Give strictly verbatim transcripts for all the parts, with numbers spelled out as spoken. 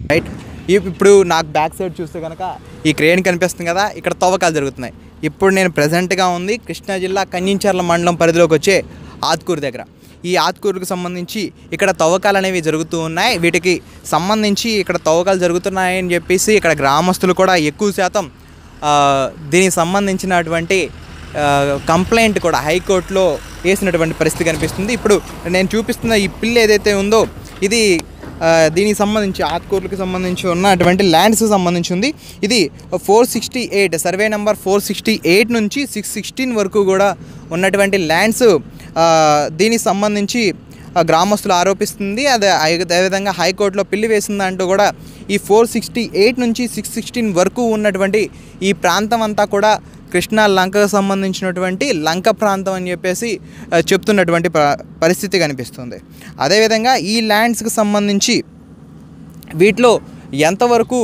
Right. ఇప్పుడు నాకు back side చూస్తే కనుక ఈ క్రేన్ కనిపిస్తుంది కదా, ఇక్కడ తవ్వకాలు జరుగుతున్నాయి. ఇప్పుడు నేను ప్రజెంట్గా ఉంది కృష్ణా జిల్లా కన్నించర్ల మండలం పరిధిలోకి వచ్చే ఆత్కూరు దగ్గర. ఈ ఆత్కూరుకు సంబంధించి ఇక్కడ తవ్వకాలు అనేవి జరుగుతూ ఉన్నాయి. వీటికి సంబంధించి ఇక్కడ తవ్వకాలు జరుగుతున్నాయని చెప్పేసి ఇక్కడ గ్రామస్తులు కూడా ఎక్కువ శాతం దీనికి సంబంధించినటువంటి కంప్లైంట్ కూడా హైకోర్టులో వేసినటువంటి పరిస్థితి కనిపిస్తుంది. ఇప్పుడు నేను చూపిస్తున్న ఈ పిల్ ఏదైతే ఉందో ఇది దీనికి సంబంధించి ఆత్కూరులకు సంబంధించి ఉన్నటువంటి ల్యాండ్స్కి సంబంధించి ఉంది. ఇది four sixty eight survey number four sixty eight నుంచి సిక్స్ సిక్స్టీన్ వరకు కూడా ఉన్నటువంటి ల్యాండ్స్ దీనికి సంబంధించి గ్రామస్తులు ఆరోపిస్తుంది. అదే అదేవిధంగా హైకోర్టులో పిల్లి వేసిందంటూ కూడా ఈ ఫోర్ సిక్స్టీ ఎయిట్ నుంచి సిక్స్ సిక్స్టీన్ వరకు ఉన్నటువంటి ఈ ప్రాంతం అంతా కూడా కృష్ణా లంకకు సంబంధించినటువంటి లంక ప్రాంతం అని చెప్పేసి చెప్తున్నటువంటి పరిస్థితి కనిపిస్తుంది. అదేవిధంగా ఈ ల్యాండ్స్కి సంబంధించి వీటిలో ఎంతవరకు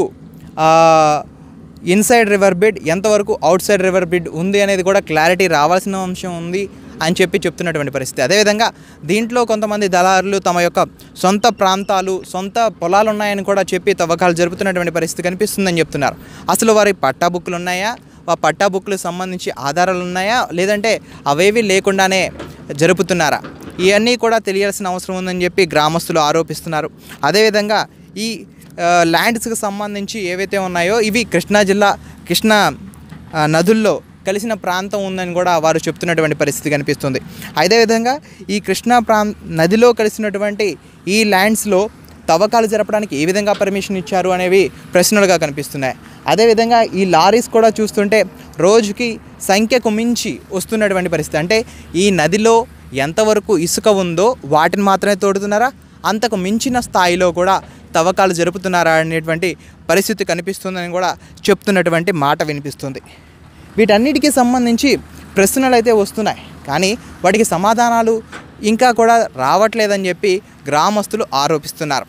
ఇన్సైడ్ రివర్ బెడ్ ఎంతవరకు అవుట్ సైడ్ రివర్ బెడ్ ఉంది అనేది కూడా క్లారిటీ రావాల్సిన అంశం ఉంది అని చెప్పి చెప్తున్నటువంటి పరిస్థితి. అదేవిధంగా దీంట్లో కొంతమంది దళారులు తమ యొక్క సొంత ప్రాంతాలు సొంత పొలాలు ఉన్నాయని కూడా చెప్పి తవ్వకాలు జరుపుతున్నటువంటి పరిస్థితి కనిపిస్తుందని చెప్తున్నారు. అసలు వారి పట్టా బుక్లు ఉన్నాయా, ఆ పట్టా బుక్లకు సంబంధించి ఆధారాలు ఉన్నాయా, లేదంటే అవేవి లేకుండానే జరుపుతున్నారా, ఇవన్నీ కూడా తెలియాల్సిన అవసరం ఉందని చెప్పి గ్రామస్తులు ఆరోపిస్తున్నారు. అదేవిధంగా ఈ ల్యాండ్స్కి సంబంధించి ఏవైతే ఉన్నాయో ఇవి కృష్ణా జిల్లా కృష్ణా నదుల్లో కలిసిన ప్రాంతం ఉందని కూడా వారు చెప్తున్నటువంటి పరిస్థితి కనిపిస్తుంది. అదేవిధంగా ఈ కృష్ణా ప్రాం నదిలో కలిసినటువంటి ఈ ల్యాండ్స్లో తవ్వకాలు జరపడానికి ఏ విధంగా పర్మిషన్ ఇచ్చారు అనేవి ప్రశ్నలుగా కనిపిస్తున్నాయి. అదేవిధంగా ఈ లారీస్ కూడా చూస్తుంటే రోజుకి సంఖ్యకు మించి వస్తున్నటువంటి పరిస్థితి. అంటే ఈ నదిలో ఎంతవరకు ఇసుక ఉందో వాటిని మాత్రమే తోడుతున్నారా, అంతకు మించిన స్థాయిలో కూడా తవ్వకాలు జరుపుతున్నారా అనేటువంటి పరిస్థితి కనిపిస్తుందని కూడా చెప్తున్నటువంటి మాట వినిపిస్తుంది. వీటన్నిటికీ సంబంధించి ప్రశ్నలు అయితే వస్తున్నాయి, కానీ వాటికి సమాధానాలు ఇంకా కూడా రావట్లేదని చెప్పి గ్రామస్తులు ఆరోపిస్తున్నారు.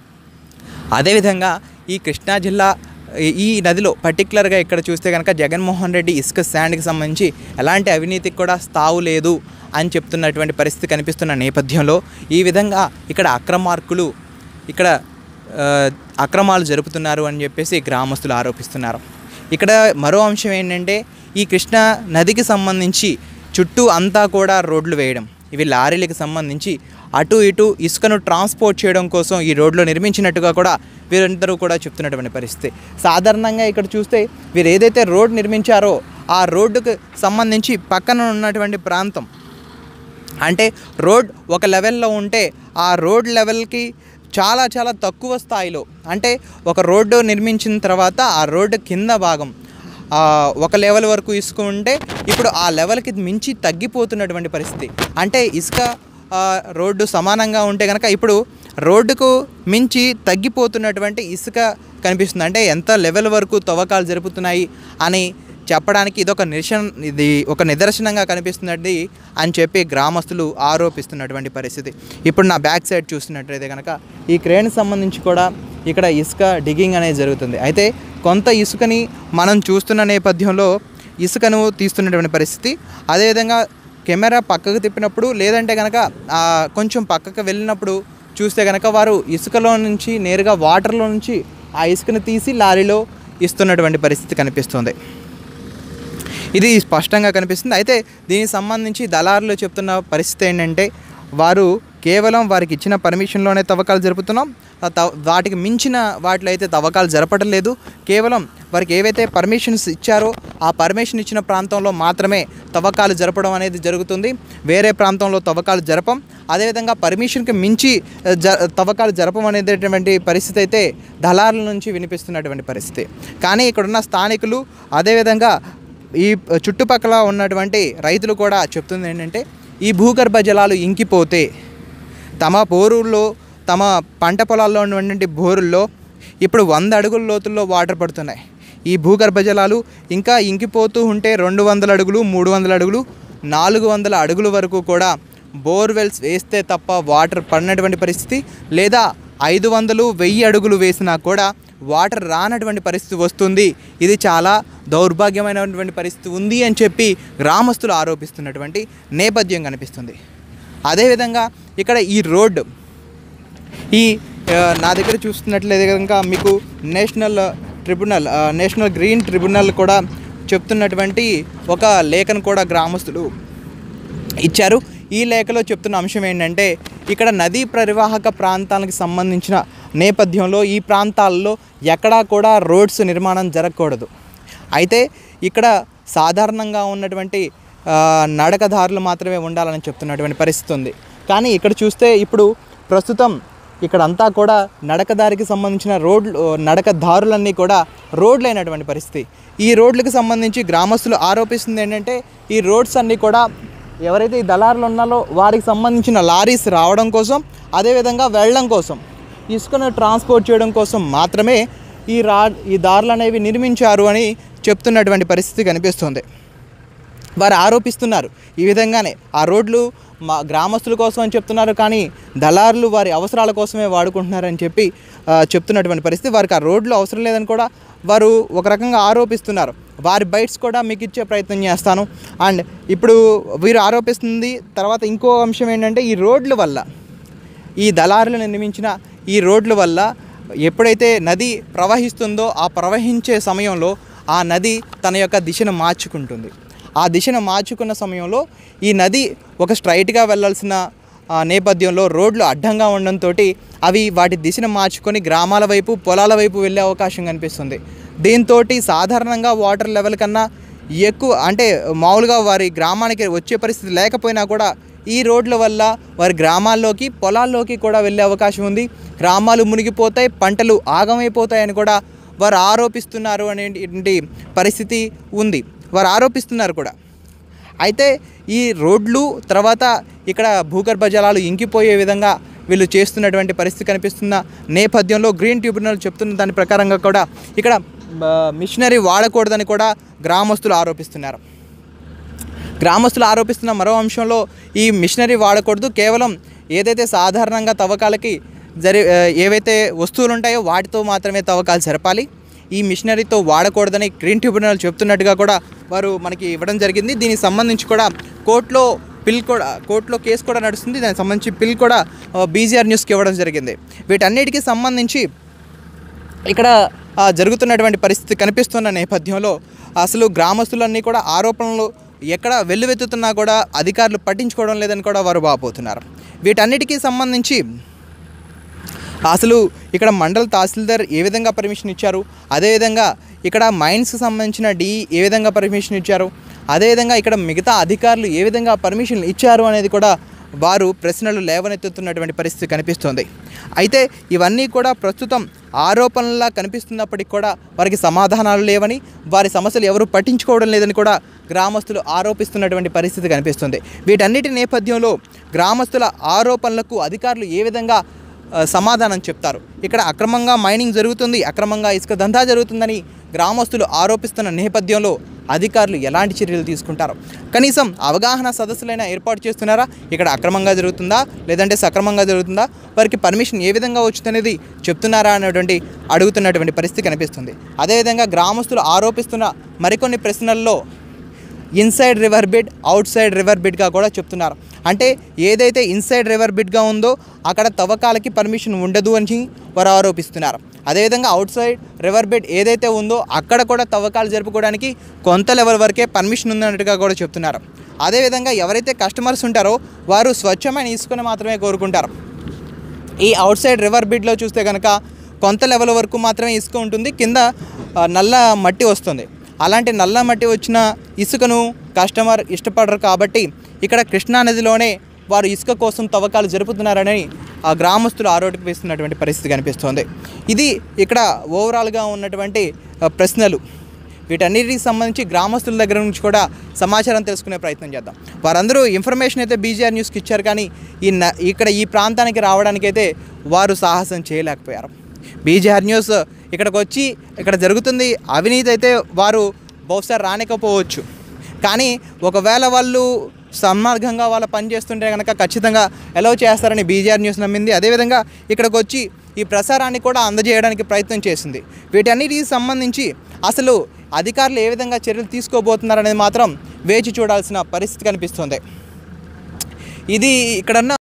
అదేవిధంగా ఈ కృష్ణా జిల్లా ఈ నదిలో పర్టికులర్గా ఇక్కడ చూస్తే కనుక జగన్మోహన్ రెడ్డి ఇసుక శాండ్కి సంబంధించి ఎలాంటి అవినీతికి కూడా స్థావు లేదు అని చెప్తున్నటువంటి పరిస్థితి కనిపిస్తున్న నేపథ్యంలో ఈ విధంగా ఇక్కడ అక్రమార్కులు ఇక్కడ అక్రమాలు జరుపుతున్నారు అని చెప్పేసి గ్రామస్తులు ఆరోపిస్తున్నారు. ఇక్కడ మరో అంశం ఏంటంటే ఈ కృష్ణా నదికి సంబంధించి చుట్టూ అంతా కూడా రోడ్లు వేయడం, ఇవి లారీలకు సంబంధించి అటు ఇటు ఇసుకను ట్రాన్స్పోర్ట్ చేయడం కోసం ఈ రోడ్లు నిర్మించినట్టుగా కూడా వీరందరూ కూడా చెప్తున్నటువంటి పరిస్థితి. సాధారణంగా ఇక్కడ చూస్తే వీరు ఏదైతే రోడ్ నిర్మించారో ఆ రోడ్డుకు సంబంధించి పక్కన ఉన్నటువంటి ప్రాంతం అంటే రోడ్ ఒక లెవెల్లో ఉంటే ఆ రోడ్ లెవెల్కి చాలా చాలా తక్కువ స్థాయిలో అంటే ఒక రోడ్డు నిర్మించిన తర్వాత ఆ రోడ్డు కింద భాగం ఒక లెవెల్ వరకు ఇసుక ఉంటే ఇప్పుడు ఆ లెవెల్కి మించి తగ్గిపోతున్నటువంటి పరిస్థితి. అంటే ఇసుక రోడ్డు సమానంగా ఉంటే కనుక ఇప్పుడు రోడ్డుకు మించి తగ్గిపోతున్నటువంటి ఇసుక కనిపిస్తుంది. అంటే ఎంత లెవెల్ వరకు తవ్వకాలు జరుపుతున్నాయి అని చెప్పడానికి ఇదొక నిరసన ఇది ఒక నిదర్శనంగా కనిపిస్తున్నది అని చెప్పి గ్రామస్తులు ఆరోపిస్తున్నటువంటి పరిస్థితి. ఇప్పుడు నా బ్యాక్ సైడ్ చూస్తున్నట్లయితే కనుక ఈ క్రేన్కి సంబంధించి కూడా ఇక్కడ ఇసుక డిగ్గింగ్ అనేది జరుగుతుంది. అయితే కొంత ఇసుకని మనం చూస్తున్న నేపథ్యంలో ఇసుకను తీస్తున్నటువంటి పరిస్థితి. అదేవిధంగా కెమెరా పక్కకు తిప్పినప్పుడు లేదంటే కనుక కొంచెం పక్కకు వెళ్ళినప్పుడు చూస్తే కనుక వారు ఇసుకలో నుంచి నేరుగా వాటర్లో నుంచి ఆ ఇసుకను తీసి లారీలో ఇస్తున్నటువంటి పరిస్థితి కనిపిస్తుంది. ఇది స్పష్టంగా కనిపిస్తుంది. అయితే దీనికి సంబంధించి దళారులు చెప్తున్న పరిస్థితి ఏంటంటే వారు కేవలం వారికి ఇచ్చిన పర్మిషన్లోనే తవ్వకాలు జరుపుతున్నాం, వాటికి మించిన వాటిలో అయితే తవ్వకాలు జరపడం లేదు. కేవలం వారికి ఏవైతే పర్మిషన్స్ ఇచ్చారో ఆ పర్మిషన్ ఇచ్చిన ప్రాంతంలో మాత్రమే తవ్వకాలు జరపడం అనేది జరుగుతుంది, వేరే ప్రాంతంలో తవ్వకాలు జరపం. అదేవిధంగా పర్మిషన్కి మించి జ తవ్వకాలు జరపం అనేటటువంటి పరిస్థితి అయితే దళారుల నుంచి వినిపిస్తున్నటువంటి పరిస్థితి. కానీ ఇక్కడున్న స్థానికులు అదేవిధంగా ఈ చుట్టుపక్కల ఉన్నటువంటి రైతులు కూడా చెప్తుంది ఏంటంటే ఈ భూగర్భ జలాలు ఇంకిపోతే తమ బోరుల్లో తమ పంట పొలాల్లో ఉన్నటువంటి బోరుల్లో ఇప్పుడు వంద అడుగుల లోతుల్లో వాటర్ పడుతున్నాయి. ఈ భూగర్భ జలాలు ఇంకా ఇంకిపోతూ ఉంటే రెండు వందల అడుగులు మూడు వందల అడుగులు నాలుగు వందల అడుగుల వరకు కూడా బోర్వెల్స్ వేస్తే తప్ప వాటర్ పడినటువంటి పరిస్థితి, లేదా ఐదు వందలు వెయ్యి అడుగులు వేసినా కూడా వాటర్ రానటువంటి పరిస్థితి వస్తుంది. ఇది చాలా దౌర్భాగ్యమైనటువంటి పరిస్థితి ఉంది అని చెప్పి గ్రామస్తులు ఆరోపిస్తున్నటువంటి నేపథ్యం కనిపిస్తుంది. అదేవిధంగా ఇక్కడ ఈ రోడ్డు ఈ నా దగ్గర చూస్తున్నట్లయితే కనుక మీకు national tribunal national green tribunal కూడా చెప్తున్నటువంటి ఒక లేఖను కూడా గ్రామస్తులు ఇచ్చారు. ఈ లేఖలో చెప్తున్న అంశం ఏంటంటే ఇక్కడ నదీ పరివాహక ప్రాంతాలకు సంబంధించిన నేపథ్యంలో ఈ ప్రాంతాల్లో ఎక్కడా కూడా రోడ్స్ నిర్మాణం జరగకూడదు. అయితే ఇక్కడ సాధారణంగా ఉన్నటువంటి నడకదారులు మాత్రమే ఉండాలని చెప్తున్నటువంటి పరిస్థితి ఉంది. కానీ ఇక్కడ చూస్తే ఇప్పుడు ప్రస్తుతం ఇక్కడంతా కూడా నడకదారికి సంబంధించిన రోడ్లు నడకదారులన్నీ కూడా రోడ్లు అయినటువంటి పరిస్థితి. ఈ రోడ్లకు సంబంధించి గ్రామస్తులు ఆరోపిస్తుంది ఏంటంటే ఈ రోడ్స్ అన్నీ కూడా ఎవరైతే ఈ దళారులు ఉన్నారో వారికి సంబంధించిన లారీస్ రావడం కోసం, అదేవిధంగా వెళ్ళడం కోసం, ఇసుకను ట్రాన్స్పోర్ట్ చేయడం కోసం మాత్రమే ఈ రా ఈ దారులు అనేవి నిర్మించారు అని చెప్తున్నటువంటి పరిస్థితి కనిపిస్తుంది. వారు ఆరోపిస్తున్నారు ఈ విధంగానే ఆ రోడ్లు మా గ్రామస్తుల కోసం అని చెప్తున్నారు, కానీ దళారులు వారి అవసరాల కోసమే వాడుకుంటున్నారని చెప్పి చెప్తున్నటువంటి పరిస్థితి. వారికి ఆ రోడ్లు అవసరం లేదని కూడా వారు ఒక రకంగా ఆరోపిస్తున్నారు. వారి బైట్స్ కూడా మీకు ఇచ్చే ప్రయత్నం చేస్తాను. అండ్ ఇప్పుడు వీరు ఆరోపిస్తుంది తర్వాత ఇంకో అంశం ఏంటంటే ఈ రోడ్ల వల్ల, ఈ దళారులు నిర్మించిన ఈ రోడ్ల వల్ల ఎప్పుడైతే నది ప్రవహిస్తుందో ఆ ప్రవహించే సమయంలో ఆ నది తన యొక్క దిశను మార్చుకుంటుంది. ఆ దిశను మార్చుకున్న సమయంలో ఈ నది ఒక స్ట్రైట్గా వెళ్ళాల్సిన నేపథ్యంలో రోడ్లు అడ్డంగా ఉండడంతో అవి వాటి దిశను మార్చుకొని గ్రామాల వైపు, పొలాల వైపు వెళ్ళే అవకాశం కనిపిస్తుంది. దీంతో సాధారణంగా వాటర్ లెవెల్ కన్నా ఎక్కువ, అంటే మామూలుగా వారి గ్రామానికి వచ్చే పరిస్థితి లేకపోయినా కూడా ఈ రోడ్ల వల్ల వారి గ్రామాల్లోకి, పొలాల్లోకి కూడా వెళ్ళే అవకాశం ఉంది. గ్రామాలు మునిగిపోతాయి, పంటలు ఆగమైపోతాయని కూడా వారు ఆరోపిస్తున్నారు అనేటువంటి పరిస్థితి ఉంది. వారు ఆరోపిస్తున్నారు కూడా. అయితే ఈ రోడ్లు తర్వాత ఇక్కడ భూగర్భ జలాలు ఇంకిపోయే విధంగా వీళ్ళు చేస్తున్నటువంటి పరిస్థితి కనిపిస్తున్న నేపథ్యంలో గ్రీన్ ట్రిబ్యునల్ చెప్తున్న దాని ప్రకారంగా కూడా ఇక్కడ మిషనరీ వాడకూడదని కూడా గ్రామస్తులు ఆరోపిస్తున్నారు. గ్రామస్తులు ఆరోపిస్తున్న మరో అంశంలో ఈ మిషనరీ వాడకూడదు, కేవలం ఏదైతే సాధారణంగా తవ్వకాలకి జరి ఏవైతే వస్తువులు ఉంటాయో వాటితో మాత్రమే తవ్వకాలు జరపాలి, ఈ మిషనరీతో వాడకూడదని గ్రీన్ ట్రిబ్యునల్ చెప్తున్నట్టుగా కూడా వారు మనకి ఇవ్వడం జరిగింది. దీనికి సంబంధించి కూడా కోర్టులో పిల్ కూడా కోర్టులో కేసు కూడా నడుస్తుంది. దానికి సంబంధించి పిల్ కూడా బీజీఆర్ న్యూస్కి ఇవ్వడం జరిగింది. వీటన్నిటికీ సంబంధించి ఇక్కడ జరుగుతున్నటువంటి పరిస్థితి కనిపిస్తున్న నేపథ్యంలో అసలు గ్రామస్తులన్నీ కూడా ఆరోపణలు ఎక్కడ వెల్లువెత్తుతున్నా కూడా అధికారులు పట్టించుకోవడం లేదని కూడా వారు వాపోతున్నారు. వీటన్నిటికీ సంబంధించి అసలు ఇక్కడ మండల తహసీల్దార్ ఏ విధంగా పర్మిషన్ ఇచ్చారు, అదేవిధంగా ఇక్కడ మైన్స్కి సంబంధించిన డిఈ ఏ విధంగా పర్మిషన్ ఇచ్చారు, అదేవిధంగా ఇక్కడ మిగతా అధికారులు ఏ విధంగా పర్మిషన్ ఇచ్చారు అనేది కూడా వారు ప్రశ్నలు లేవనెత్తుతున్నటువంటి పరిస్థితి కనిపిస్తుంది. అయితే ఇవన్నీ కూడా ప్రస్తుతం ఆరోపణలా కనిపిస్తున్నప్పటికీ కూడా వారికి సమాధానాలు లేవని, వారి సమస్యలు ఎవరు పట్టించుకోవడం లేదని కూడా గ్రామస్తులు ఆరోపిస్తున్నటువంటి పరిస్థితి కనిపిస్తుంది. వీటన్నిటి నేపథ్యంలో గ్రామస్తుల ఆరోపణలకు అధికారులు ఏ విధంగా సమాధానం చెప్తారు? ఇక్కడ అక్రమంగా మైనింగ్ జరుగుతుంది, అక్రమంగా ఇసుక దందా జరుగుతుందని గ్రామస్తులు ఆరోపిస్తున్న నేపథ్యంలో అధికారులు ఎలాంటి చర్యలు తీసుకుంటారు? కనీసం అవగాహన సదస్సులైనా ఏర్పాటు చేస్తున్నారా? ఇక్కడ అక్రమంగా జరుగుతుందా లేదంటే సక్రమంగా జరుగుతుందా, వారికి పర్మిషన్ ఏ విధంగా వచ్చిందనేది చెప్తున్నారా అనేటువంటి అడుగుతున్నటువంటి పరిస్థితి కనిపిస్తుంది. అదేవిధంగా గ్రామస్తులు ఆరోపిస్తున్న మరికొన్ని ప్రశ్నల్లో inside river bed, outside river బిడ్గా కూడా చెప్తున్నారు. అంటే ఏదైతే ఇన్సైడ్ రివర్ బిడ్గా ఉందో అక్కడ తవ్వకాలకి పర్మిషన్ ఉండదు అని వారు ఆరోపిస్తున్నారు. అదేవిధంగా అవుట్ సైడ్ రివర్ బెడ్ ఏదైతే ఉందో అక్కడ కూడా తవ్వకాలు జరుపుకోవడానికి కొంత లెవెల్ వరకే పర్మిషన్ ఉందన్నట్టుగా కూడా చెప్తున్నారు. అదేవిధంగా ఎవరైతే కస్టమర్స్ ఉంటారో వారు స్వచ్ఛమైన ఇసుకను మాత్రమే కోరుకుంటారు. ఈ అవుట్ సైడ్ రివర్ బిడ్లో చూస్తే కనుక కొంత లెవెల్ వరకు మాత్రమే ఇసుక ఉంటుంది, కింద నల్ల మట్టి వస్తుంది. అలాంటి నల్ల మట్టి వచ్చిన ఇసుకను కస్టమర్ ఇష్టపడరు కాబట్టి ఇక్కడ కృష్ణానదిలోనే వారు ఇసుక కోసం తవ్వకాలు జరుపుతున్నారని ఆ గ్రామస్తులు ఆరోపిస్తున్నటువంటి పరిస్థితి కనిపిస్తోంది. ఇది ఇక్కడ ఓవరాల్గా ఉన్నటువంటి ప్రశ్నలు. వీటన్నిటికి సంబంధించి గ్రామస్తుల దగ్గర నుంచి కూడా సమాచారం తెలుసుకునే ప్రయత్నం చేద్దాం. వారందరూ ఇన్ఫర్మేషన్ అయితే బీజీఆర్ న్యూస్కి ఇచ్చారు, కానీ ఈ ఇక్కడ ఈ ప్రాంతానికి రావడానికైతే వారు సాహసం చేయలేకపోయారు. బీజీఆర్ న్యూస్ ఇక్కడికి వచ్చి ఇక్కడ జరుగుతుంది అవినీతి అయితే వారు బహుశా రానికపోవచ్చు, కానీ ఒకవేళ వాళ్ళు సన్మార్గంగా వాళ్ళ పని చేస్తుంటే కనుక ఖచ్చితంగా ఎలో చేస్తారని బీజీఆర్ న్యూస్ నమ్మింది. అదేవిధంగా ఇక్కడికి వచ్చి ఈ ప్రసారాన్ని కూడా అందజేయడానికి ప్రయత్నం చేసింది. వీటన్నిటికి సంబంధించి అసలు అధికారులు ఏ విధంగా చర్యలు తీసుకోబోతున్నారనేది మాత్రం వేచి చూడాల్సిన పరిస్థితి కనిపిస్తుంది. ఇది ఇక్కడన్న